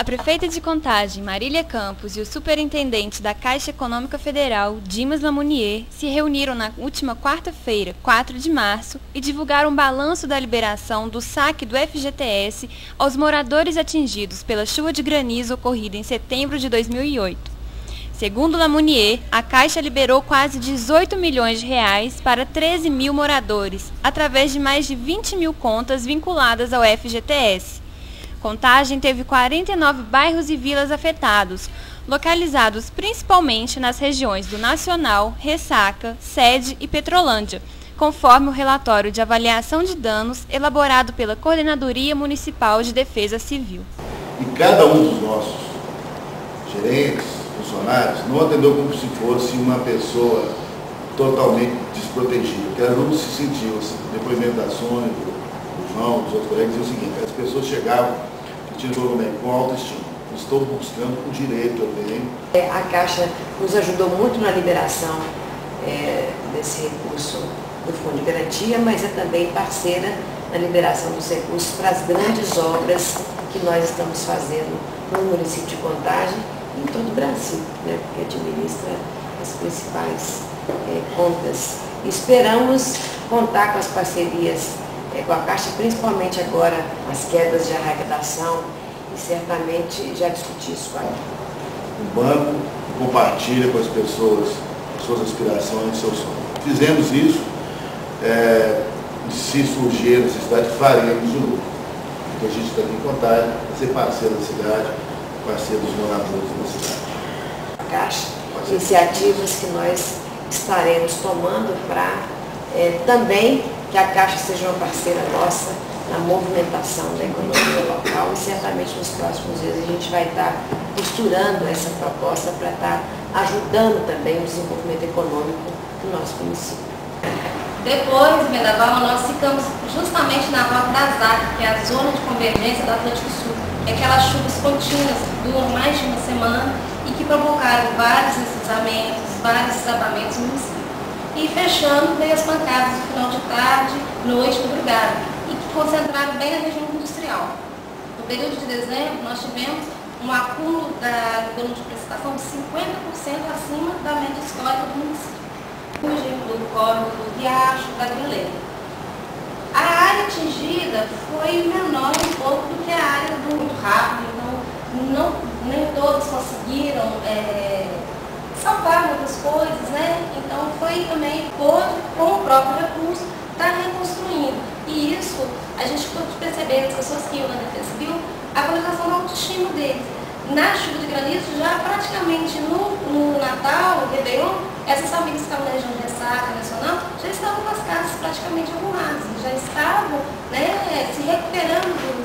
A prefeita de Contagem, Marília Campos, e o superintendente da Caixa Econômica Federal, Dimas Lamounier, se reuniram na última quarta-feira, 4 de março, e divulgaram um balanço da liberação do saque do FGTS aos moradores atingidos pela chuva de granizo ocorrida em setembro de 2008. Segundo Lamounier, a Caixa liberou quase 18 milhões de reais para 13 mil moradores, através de mais de 20 mil contas vinculadas ao FGTS. Contagem teve 49 bairros e vilas afetados, localizados principalmente nas regiões do Nacional, Ressaca, Sede e Petrolândia, conforme o relatório de avaliação de danos elaborado pela Coordenadoria Municipal de Defesa Civil. E cada um dos nossos gerentes, funcionários, não atendeu como se fosse uma pessoa totalmente desprotegida. Cada um se sentiu, assim, depoimento da Sônia, do João, dos outros colegas, dizia o seguinte: as pessoas chegavam, com autoestima. Estou buscando o direito, eu tenho. A Caixa nos ajudou muito na liberação desse recurso do Fundo de Garantia, mas é também parceira na liberação dos recursos para as grandes obras que nós estamos fazendo no município de Contagem e em todo o Brasil, né, porque administra as principais contas. Esperamos contar com as parcerias com a Caixa, principalmente agora as quedas de arrecadação, e certamente já discuti isso com ela. O banco compartilha com as pessoas suas aspirações, seus sonhos. Fizemos isso, se surgir a necessidade, faremos de novo. Porque a gente está aqui em Contagem para ser parceiro da cidade, parceiro dos moradores da cidade. A Caixa, iniciativas que nós estaremos tomando para também que a Caixa seja uma parceira nossa na movimentação da economia local, e certamente nos próximos dias a gente vai estar costurando essa proposta para estar ajudando também o desenvolvimento econômico do nosso município. Depois, Vendaval, nós ficamos justamente na rota da ZAC, que é a Zona de Convergência do Atlântico Sul. É aquelas chuvas contínuas que duram mais de uma semana e que provocaram vários deslizamentos, vários desabamentos no município. E fechando, veio as pancadas no final de tarde, noite, madrugada, e que concentraram bem na região industrial. No período de dezembro, nós tivemos um acúmulo do volume de precipitação de 50% acima da média histórica do município. Do córrego do Riacho, da Grileira. A área atingida foi menor um pouco do que a área do muito rápido, então nem todos conseguiram salvar muitas coisas, né? Então foi também, com o próprio recurso, estar reconstruindo. E isso, a gente pode perceber, as pessoas que iam na Defesa Civil, a valorização da autoestima deles. Na chuva de granizo, já praticamente no Natal, no Réveillon, essas famílias que estavam na região de Ressaca Nacional já estavam com as casas praticamente arrumadas, já estavam, né, se recuperando